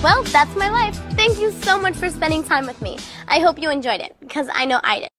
Well, that's my life. Thank you so much for spending time with me. I hope you enjoyed it, because I know I did.